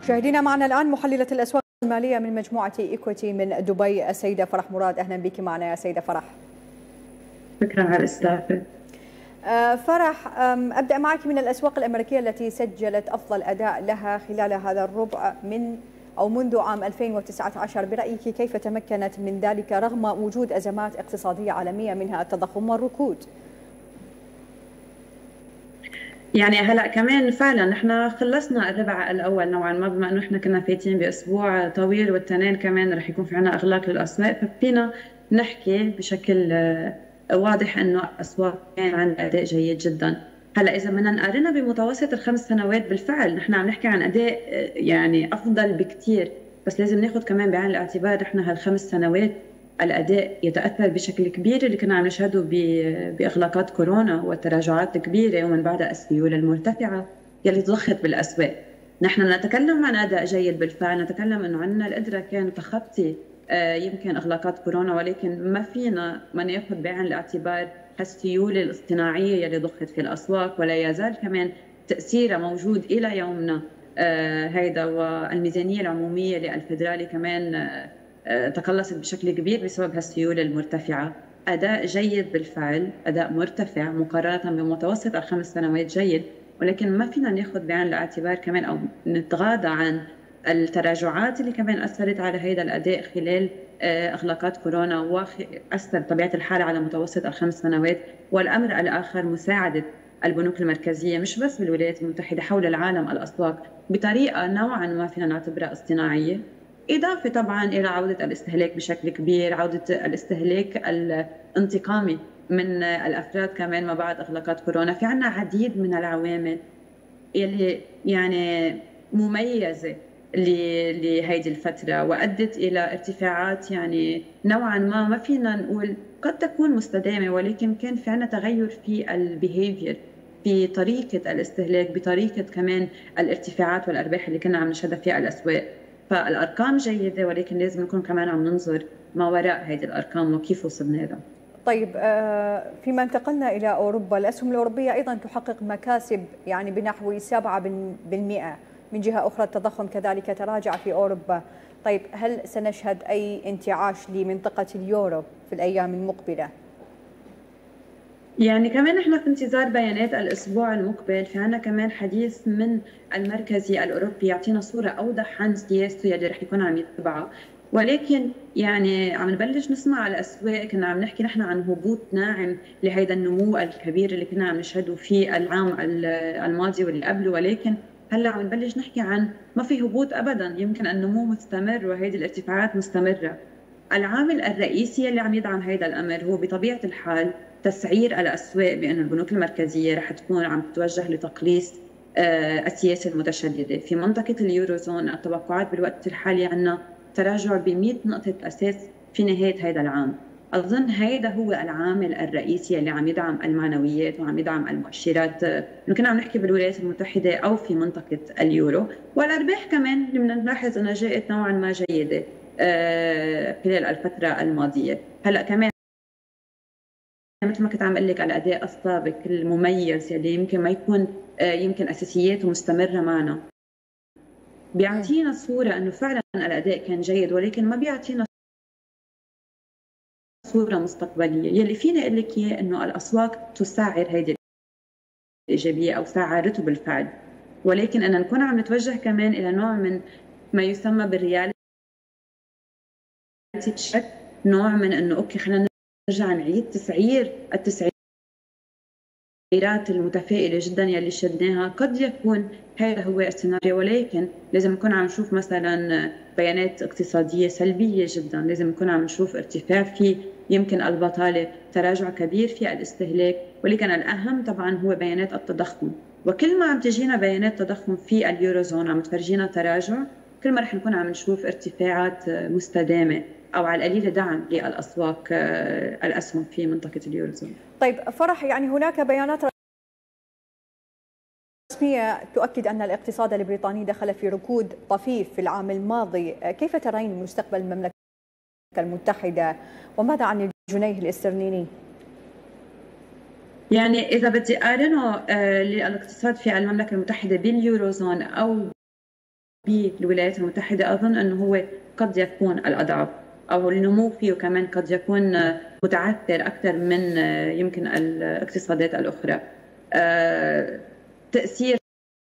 مشاهدينا، معنا الآن محللة الأسواق المالية من مجموعة إيكويتي من دبي السيدة فرح مراد. أهلا بك معنا يا سيدة فرح. شكرا على الاستضافة. فرح، أبدأ معك من الأسواق الأمريكية التي سجلت أفضل أداء لها خلال هذا الربع منذ عام 2019. برأيك كيف تمكنت من ذلك رغم وجود أزمات اقتصادية عالمية منها التضخم والركود؟ يعني هلا كمان فعلا نحن خلصنا الربع الاول نوعا ما، بما انه احنا كنا فايتين باسبوع طويل والتنين كمان رح يكون في عنا اغلاق للاسواق، ففينا نحكي بشكل واضح انه الاسواق كان عندها اداء جيد جدا. هلا اذا بدنا نقارنها بمتوسط الخمس سنوات، بالفعل نحن عم نحكي عن اداء يعني افضل بكثير، بس لازم ناخذ كمان بعين الاعتبار نحن هالخمس سنوات الاداء يتاثر بشكل كبير اللي كنا عم نشهده باغلاقات كورونا والتراجعات الكبيره ومن بعدها السيوله المرتفعه يلي ضخت بالاسواق. نحن نتكلم عن اداء جيد بالفعل، نتكلم انه عندنا القدره كان تخطي يمكن اغلاقات كورونا، ولكن ما فينا ما ناخذ بعين الاعتبار السيوله الاصطناعيه يلي ضخت في الاسواق، ولا يزال كمان تاثيرها موجود الى يومنا هيدا. والميزانيه العموميه للفدرالي كمان تقلصت بشكل كبير بسبب هالسيوله المرتفعه. اداء جيد بالفعل، اداء مرتفع مقارنه بمتوسط الخمس سنوات جيد، ولكن ما فينا ناخذ بعين الاعتبار كمان او نتغاضى عن التراجعات اللي كمان اثرت على هذا الاداء خلال اغلاقات كورونا، واثر بطبيعه الحال على متوسط الخمس سنوات. والامر الاخر مساعده البنوك المركزيه مش بس بالولايات المتحده، حول العالم الاسواق بطريقه نوعا ما فينا نعتبرها اصطناعيه، إضافة طبعا إلى عودة الاستهلاك بشكل كبير، عودة الاستهلاك الانتقامي من الأفراد كمان ما بعد إغلاقات كورونا. في عنا عديد من العوامل اللي يعني مميزة لهيدي الفترة وأدت إلى ارتفاعات يعني نوعا ما فينا نقول قد تكون مستدامة، ولكن كان في عنا تغير في البيهيفير، في طريقة الاستهلاك، بطريقة كمان الارتفاعات والأرباح اللي كنا عم نشهدها في الأسواق. فالأرقام جيدة، ولكن لازم نكون كمان عم ننظر ما وراء هذه الأرقام وكيف وصلنا لها. طيب، فيما انتقلنا إلى أوروبا، الأسهم الأوروبية أيضا تحقق مكاسب يعني بنحو 7%. من جهة أخرى التضخم كذلك تراجع في أوروبا. طيب، هل سنشهد أي انتعاش لمنطقة اليورو في الأيام المقبلة؟ يعني كمان احنا في انتظار بيانات الاسبوع المقبل، في عنا كمان حديث من المركزي الاوروبي يعطينا صوره اوضح عن سياسته يلي رح يكون عم يتبعها. ولكن يعني عم نبلش نسمع على الاسواق، كنا عم نحكي نحن عن هبوط ناعم لهيدا النمو الكبير اللي كنا عم نشهده في العام الماضي واللي قبله، ولكن هلا عم نبلش نحكي عن ما في هبوط ابدا، يمكن النمو مستمر وهيدي الارتفاعات مستمره. العامل الرئيسي اللي عم يدعم هذا الامر هو بطبيعه الحال تسعير الاسواق، بان البنوك المركزيه رح تكون عم تتوجه لتقليص السياسه المتشدده في منطقه اليوروزون. التوقعات بالوقت الحالي عندنا تراجع ب 100 نقطه اساس في نهايه هذا العام. اظن هذا هو العامل الرئيسي اللي عم يدعم المعنويات وعم يدعم المؤشرات، كنا عم نحكي بالولايات المتحده او في منطقه اليورو. والارباح كمان اللي بدنا نلاحظ انها جاءت نوعا ما جيده خلال الفتره الماضيه. هلا كمان مثل ما كنت عم اقول لك على الاداء السابق المميز يلي يمكن ما يكون يمكن اساسياته مستمره معنا، بيعطينا صوره انه فعلا الاداء كان جيد، ولكن ما بيعطينا صوره مستقبليه. يلي فينا اقول لك اياه انه الاسواق تسعر هيدي الايجابيه او سعرته بالفعل، ولكن ان نكون عم نتوجه كمان الى نوع من ما يسمى بالرياليتي تشيك، نوع من انه اوكي خلينا نرجع نعيد تسعير التسعيرات المتفائله جدا يلي شدناها. قد يكون هذا هو السيناريو، ولكن لازم نكون عم نشوف مثلا بيانات اقتصاديه سلبيه جدا، لازم نكون عم نشوف ارتفاع في يمكن البطاله، تراجع كبير في الاستهلاك، ولكن الاهم طبعا هو بيانات التضخم. وكل ما عم تجينا بيانات تضخم في اليوروزون عم تفرجينا تراجع، كل ما رح نكون عم نشوف ارتفاعات مستدامه او على القليله دعم للاسواق الاسهم في منطقه اليوروزون. طيب فرح، يعني هناك بيانات رسمية تؤكد أن الاقتصاد البريطاني دخل في ركود طفيف في العام الماضي. كيف ترين مستقبل المملكة المتحدة، وماذا عن الجنيه الاسترليني؟ يعني إذا بدي أقارنه للاقتصاد في المملكة المتحدة باليوروزون أو بالولايات المتحدة أظن أنه هو قد يكون الأضعف، أو النمو فيه كمان قد يكون متعثر أكثر من يمكن الاقتصادات الأخرى. تأثير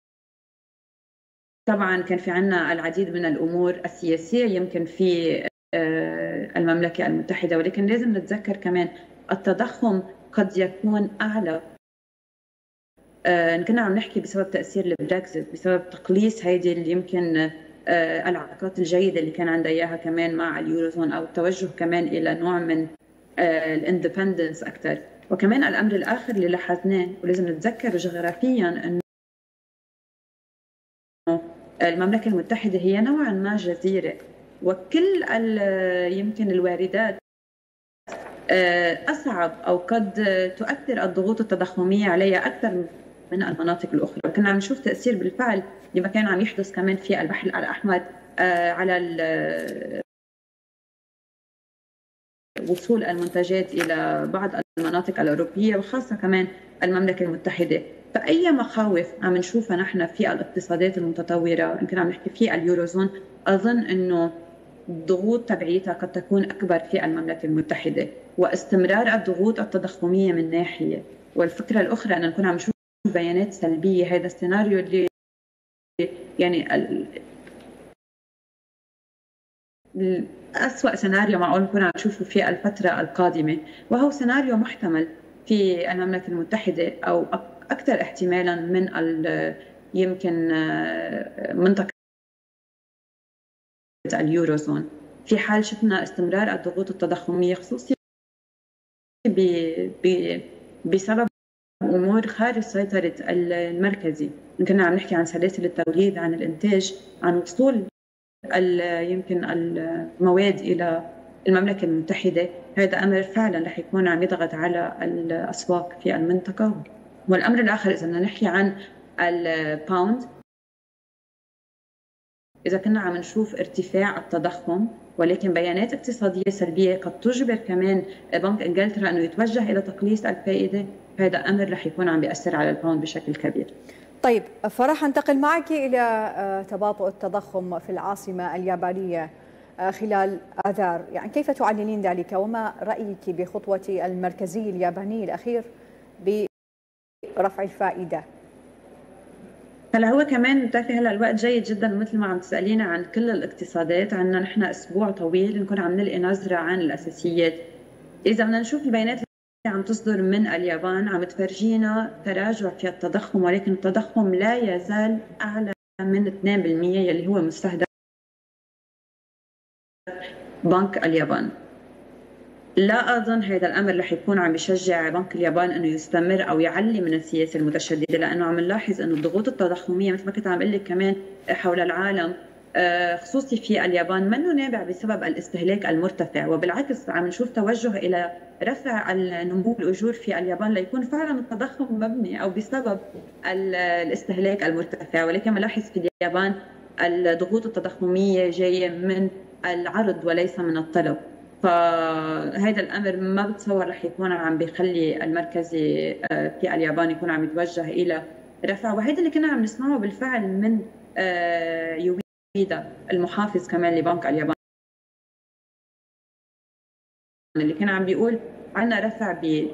طبعا كان في عنا العديد من الأمور السياسية يمكن في المملكة المتحدة، ولكن لازم نتذكر كمان التضخم قد يكون أعلى. كنا عم نحكي بسبب تأثير البريكزيت، بسبب تقليص هيدي اللي يمكن العلاقات الجيدة اللي كان عندها إياها كمان مع اليوروزون، أو التوجه كمان إلى نوع من الاندبندنس أكثر. وكمان الأمر الآخر اللي لاحظناه ولازم نتذكر جغرافيا أنه المملكة المتحدة هي نوعا ما جزيرة، وكل يمكن الواردات أصعب أو قد تؤثر الضغوط التضخمية عليها أكثر من المناطق الأخرى. وكنا عم نشوف تأثير بالفعل لما كان عم يحدث كمان في البحر الأحمر على وصول المنتجات إلى بعض المناطق الأوروبية وخاصة كمان المملكة المتحدة. فأي مخاوف عم نشوفها نحن في الاقتصادات المتطورة، يمكن عم نحكي في اليوروزون، أظن أنه الضغوط تبعيتها قد تكون أكبر في المملكة المتحدة، واستمرار الضغوط التضخمية من ناحية، والفكرة الأخرى أن نكون عم نشوف بيانات سلبية. هذا السيناريو اللي يعني أسوأ سيناريو معقول نكون عم نشوفه في الفترة القادمة، وهو سيناريو محتمل في المملكة المتحدة، أو أكثر احتمالا من يمكن منطقة اليوروزون، في حال شفنا استمرار الضغوط التضخمية، خصوصي بسبب أمور خارج سيطرة المركزي. كنا عم نحكي عن سلاسل التوريد، عن الإنتاج، عن وصول يمكن المواد إلى المملكة المتحدة. هذا أمر فعلا رح يكون عم يضغط على الأسواق في المنطقة. والأمر الآخر إذا بدنا نحكي عن الباوند، إذا كنا عم نشوف ارتفاع التضخم ولكن بيانات اقتصادية سلبية قد تجبر كمان بنك إنجلترا أنه يتوجه إلى تقليص الفائدة، هذا أمر رح يكون عم بيأثر على الباوند بشكل كبير. طيب فرح، انتقل معك إلى تباطؤ التضخم في العاصمة اليابانية خلال آذار، يعني كيف تعللين ذلك، وما رأيك بخطوة المركزي الياباني الأخير برفع الفائدة؟ هلا هو كمان بتعرفي هلا الوقت جيد جدا، مثل ما عم تسألينا عن كل الاقتصادات، عندنا نحن أسبوع طويل نكون عم نلقي نظرة عن الأساسيات. إذا بدنا نشوف البيانات عم تصدر من اليابان عم تفرجينا تراجع في التضخم، ولكن التضخم لا يزال أعلى من 2% يلي هو مستهدف بنك اليابان. لا أظن هذا الأمر رح يكون عم يشجع بنك اليابان أنه يستمر أو يعلي من السياسة المتشددة، لأنه عم نلاحظ أنه الضغوط التضخمية مثل ما كنت عم أقول لك كمان حول العالم، خصوصي في اليابان، منه نابع بسبب الاستهلاك المرتفع، وبالعكس عم نشوف توجه إلى رفع النمو الأجور في اليابان ليكون فعلا التضخم مبني أو بسبب الاستهلاك المرتفع. ولكن ملاحظ في اليابان الضغوط التضخمية جاية من العرض وليس من الطلب، فهذا الأمر ما بتصور رح يكون عم بيخلي المركزي في اليابان يكون عم يتوجه إلى رفع. وهذا اللي كنا عم نسمعه بالفعل من يويدا المحافظ كمان لبنك اليابان، اللي كان عم بيقول عنا رفع ب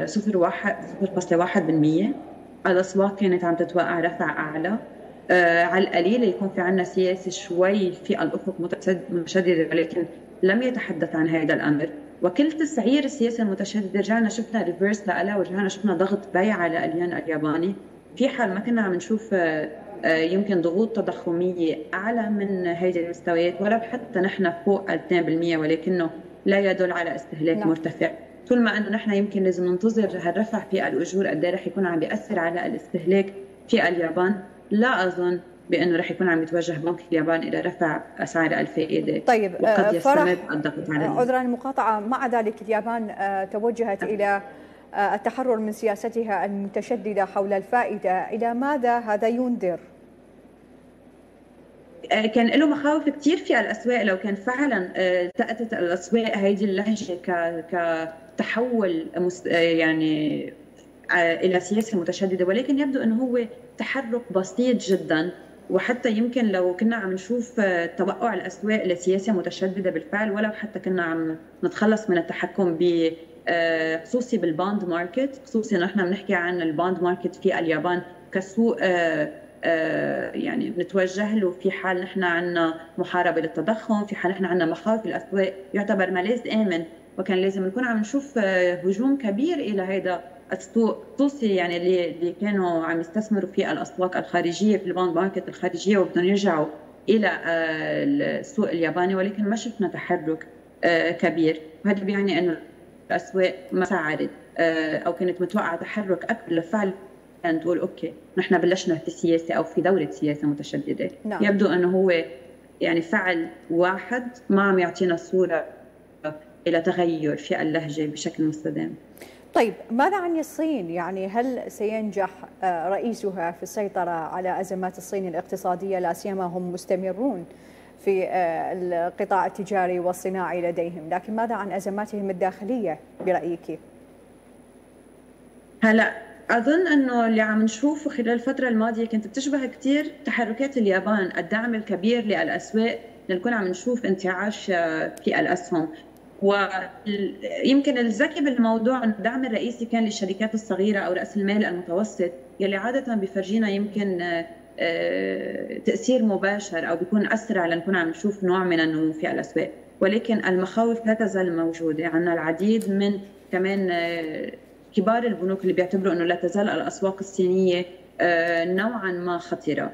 0.1%. الأسواق كانت عم تتوقع رفع أعلى، على القليل يكون في عنا سياسة شوي في الأفق متشددة، ولكن لم يتحدث عن هذا الأمر. وكل تسعير السياسة المتشددة رجعنا شفنا ريفيرس لها، ورجعنا شفنا ضغط بيع على الين الياباني، في حال ما كنا عم نشوف يمكن ضغوط تضخمية أعلى من هذه المستويات، ولو حتى نحن فوق 2%، ولكنه لا يدل على استهلاك مرتفع. طول ما أنه نحن يمكن لازم ننتظر هالرفع في الأجور قد ايه رح يكون عم بيأثر على الاستهلاك في اليابان، لا أظن بأنه رح يكون عم يتوجه بنك اليابان إلى رفع أسعار الفائدة. طيب وقد يستمر الضغط على عذرا المقاطعة، مع ذلك اليابان توجهت إلى التحرر من سياستها المتشددة حول الفائدة، إلى ماذا هذا ينذر؟ كان له مخاوف كثير في الأسواق، لو كان فعلا تأتت الأسواق هذه اللهجة كتحول يعني إلى سياسة متشددة، ولكن يبدو أنه هو تحرك بسيط جدا وحتى يمكن لو كنا عم نشوف توقع الأسواق لسياسة متشددة بالفعل، ولو حتى كنا عم نتخلص من التحكم ب خصوصي بالباند ماركت، خصوصي نحن بنحكي عن الباند ماركت في اليابان كسوق يعني بنتوجه له في حال نحن عندنا محاربة للتضخم، في حال نحن عندنا مخاوف الأسواق، يعتبر ملاذ آمن. وكان لازم نكون عم نشوف هجوم كبير إلى هذا السوق، خصوصي يعني اللي كانوا عم يستثمروا في الأسواق الخارجية، في الباند ماركت الخارجية، وبدهم يرجعوا إلى السوق الياباني، ولكن ما شفنا تحرك كبير. وهذا بيعني أنه الأسواق ما ساعدت أو كانت متوقعة تحرك أكبر لفعل أن تقول أوكي نحن بلشنا في سياسة أو في دورة سياسة متشددة. نعم. يبدو أنه هو يعني فعل واحد ما عم يعطينا صورة إلى تغير في اللهجة بشكل مستدام. طيب ماذا عن الصين؟ يعني هل سينجح رئيسها في السيطرة على أزمات الصين الاقتصادية، لا سيما هم مستمرون في القطاع التجاري والصناعي لديهم، لكن ماذا عن أزماتهم الداخلية برأيك؟ هلا أظن أنه اللي عم نشوفه خلال الفترة الماضية كانت بتشبه كتير تحركات اليابان، الدعم الكبير للأسواق، لنكون عم نشوف انتعاش في الأسهم. ويمكن الذكي بالموضوع أن الدعم الرئيسي كان للشركات الصغيرة أو رأس المال المتوسط، يلي عادة بيفرجينا يمكن تأثير مباشر أو بيكون أسرع لنكون عم نشوف نوع من النمو في الأسواق. ولكن المخاوف لا تزال موجودة. عندنا العديد من كمان كبار البنوك اللي بيعتبروا أنه لا تزال الأسواق الصينية نوعا ما خطرة.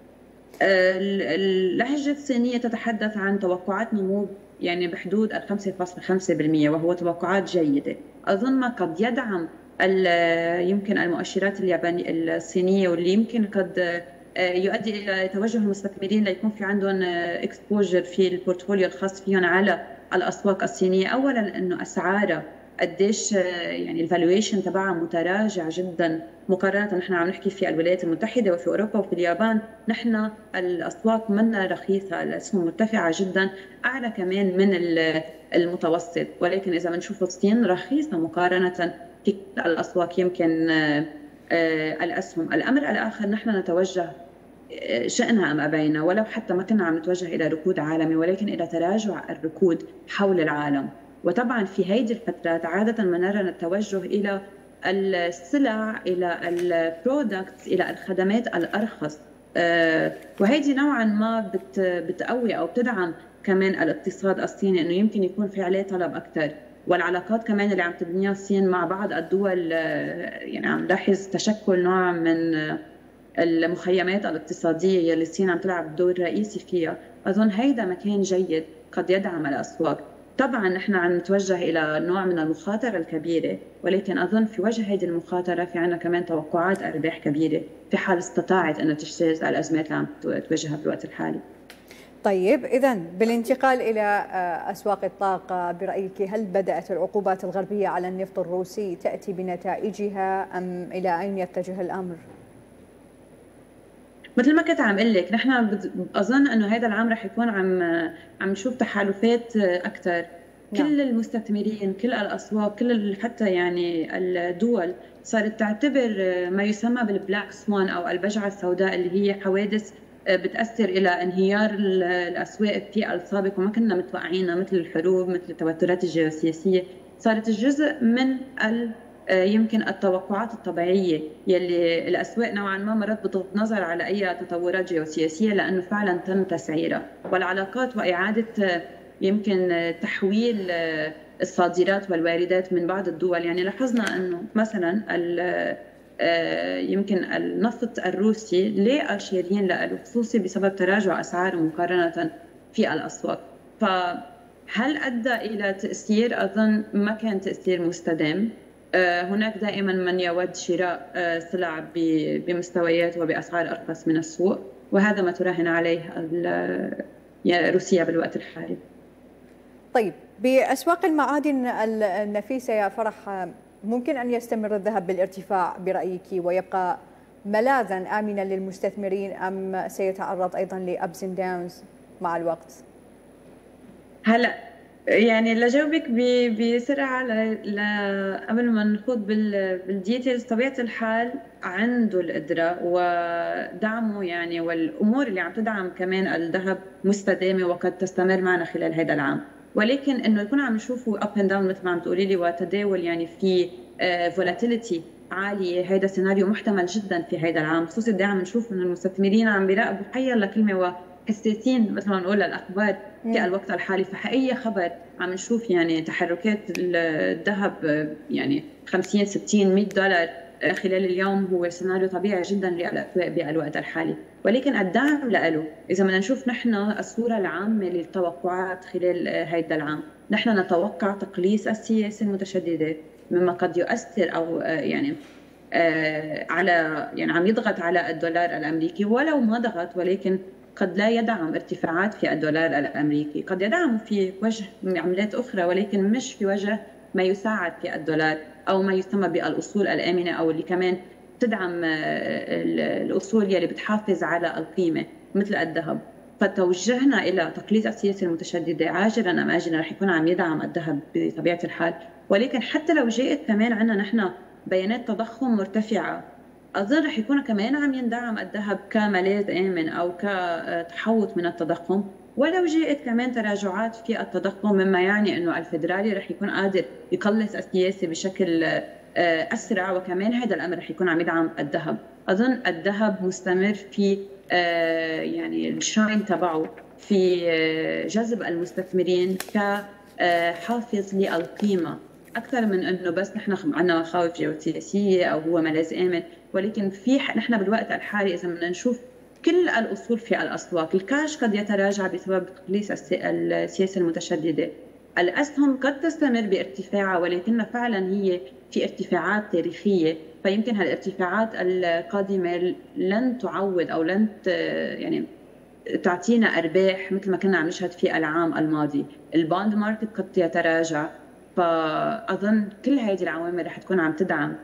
اللهجة الصينية تتحدث عن توقعات نمو يعني بحدود 5.5%، وهو توقعات جيدة. أظن ما قد يدعم يمكن المؤشرات اليابانية الصينية، واللي يمكن قد يؤدي إلى توجه المستثمرين ليكون في عندهم اكسبوجر في البورتفوليو الخاص فيهم على الأسواق الصينية. أولا أنه أسعارها قديش يعني الفالويشن تبعها متراجع جدا مقارنة، نحن عم نحكي في الولايات المتحدة وفي أوروبا وفي اليابان، نحن الأسواق منا رخيصة، الأسهم مرتفعة جدا، أعلى كمان من المتوسط. ولكن إذا بنشوف الصين رخيصة مقارنة في الأسواق يمكن الأسهم. الأمر الآخر، نحن نتوجه شأنها أم أبينا، ولو حتى ما كنا عم نتوجه إلى ركود عالمي، ولكن إلى تراجع الركود حول العالم. وطبعا في هذه الفترات عادة ما نرى التوجه إلى السلع، إلى البرودكتس، إلى الخدمات الأرخص، وهذه نوعا ما بتقوي أو بتدعم كمان الاقتصاد الصيني، أنه يمكن يكون في عليه طلب أكثر. والعلاقات كمان اللي عم تبنيها الصين مع بعض الدول، يعني عم نلاحظ تشكل نوع من المخيمات الاقتصادية اللي الصين عم تلعب دور رئيسي فيها. أظن هيدا مكان جيد قد يدعم الأسواق. طبعا نحن عم نتوجه إلى نوع من المخاطرة الكبيرة، ولكن أظن في وجه هذه المخاطرة في عنا كمان توقعات أرباح كبيرة في حال استطاعت أن تجتاز الأزمات اللي عم تواجهها في الوقت الحالي. طيب إذن بالانتقال إلى أسواق الطاقة برأيك، هل بدأت العقوبات الغربية على النفط الروسي تأتي بنتائجها أم إلى أين يتجه الأمر؟ مثل ما كنت عم اقول لك، نحن اظن انه هذا العام رح يكون عم نشوف تحالفات اكثر. كل المستثمرين، كل الاسواق، كل حتى يعني الدول صارت تعتبر ما يسمى بالبلاك سوان او البجعه السوداء، اللي هي حوادث بتاثر الى انهيار الاسواق في السابق وما كنا متوقعينها، مثل الحروب، مثل التوترات الجيوسياسيه. صارت جزء من يمكن التوقعات الطبيعية يلي الأسواق نوعا ما مرات بتغض نظر على أي تطورات جيوسياسية، لأنه فعلا تم تسعيرها. والعلاقات وإعادة يمكن تحويل الصادرات والواردات من بعض الدول، يعني لاحظنا أنه مثلا يمكن النفط الروسي ليه شاريين له، خصوصي بسبب تراجع أسعاره مقارنة في الأسواق. فهل أدى إلى تأثير؟ أظن ما كان تأثير مستدام. هناك دائما من يود شراء سلع بمستويات وبأسعار أرخص من السوق، وهذا ما تراهن عليه روسيا بالوقت الحالي. طيب بأسواق المعادن النفيسة يا فرح، ممكن أن يستمر الذهب بالارتفاع برأيك ويبقى ملاذا آمنا للمستثمرين، أم سيتعرض أيضا لأبس اند داونز مع الوقت؟ هلا يعني لجاوبك بسرعة قبل ما نخوض بالديتيلز، طبيعة الحال عنده القدرة ودعمه يعني، والأمور اللي عم تدعم كمان الذهب مستدامة وقد تستمر معنا خلال هذا العام. ولكن إنه يكون عم نشوفه up and down مثل ما عم تقولي لي، وتداول يعني في volatility عالية، هذا سيناريو محتمل جدا في هذا العام، خصوصي قد عم نشوف إنه المستثمرين عم بيراقبوا حيا كلمة وحساسين مثل ما نقول للأخبار في الوقت الحالي. فحقيقة خبر عم نشوف يعني تحركات الذهب يعني 50 60 $100 خلال اليوم، هو سيناريو طبيعي جدا للأسواق بالوقت الحالي. ولكن الدعم له إذا بدنا نشوف نحن الصورة العامة للتوقعات خلال هذا العام، نحن نتوقع تقليص السياسة المتشددة مما قد يؤثر أو يعني على يعني عم يضغط على الدولار الأمريكي، ولو ما ضغط ولكن قد لا يدعم ارتفاعات في الدولار الأمريكي، قد يدعم في وجه عملات أخرى ولكن مش في وجه ما يساعد في الدولار أو ما يسمى بالأصول الآمنة، أو اللي كمان تدعم الأصول يلي بتحافظ على القيمة مثل الذهب. فتوجهنا إلى تقليص السياسة المتشددة عاجلا أم آجلا رح يكون عم يدعم الذهب بطبيعة الحال. ولكن حتى لو جاءت كمان عندنا نحن بيانات تضخم مرتفعة، أظن رح يكون كمان عم يندعم الذهب كملاذ آمن أو كتحوط من التضخم. ولو جاءت كمان تراجعات في التضخم، مما يعني أنه الفيدرالي رح يكون قادر يقلص السياسة بشكل أسرع، وكمان هذا الأمر رح يكون عم يدعم الذهب. أظن الذهب مستمر في يعني الشاين تبعه في جذب المستثمرين كحافظ للقيمة، أكثر من أنه بس نحن عندنا مخاوف جيوسياسية أو هو ملاذ آمن. ولكن في نحن بالوقت الحالي إذا بدنا نشوف كل الأصول في الأسواق، الكاش قد يتراجع بسبب تقليص السياسة المتشددة، الأسهم قد تستمر بارتفاعها ولكن فعلا هي في ارتفاعات تاريخية، فيمكن هالارتفاعات القادمة لن تعوض أو لن يعني تعطينا أرباح مثل ما كنا عم نشهد في العام الماضي. البوند ماركت قد يتراجع، فأظن كل هذه العوامل رح تكون عم تدعم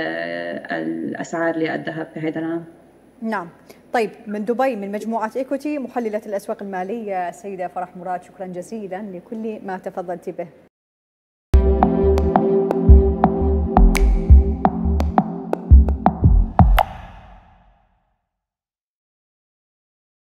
الأسعار للذهب في هذا العام. نعم. طيب، من دبي من مجموعة إيكوتي محللة الأسواق المالية السيدة فرح مراد، شكرا جزيلا لكل ما تفضلت به.